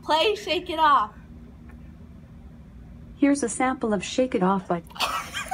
Play Shake It Off. Here's a sample of Shake It Off by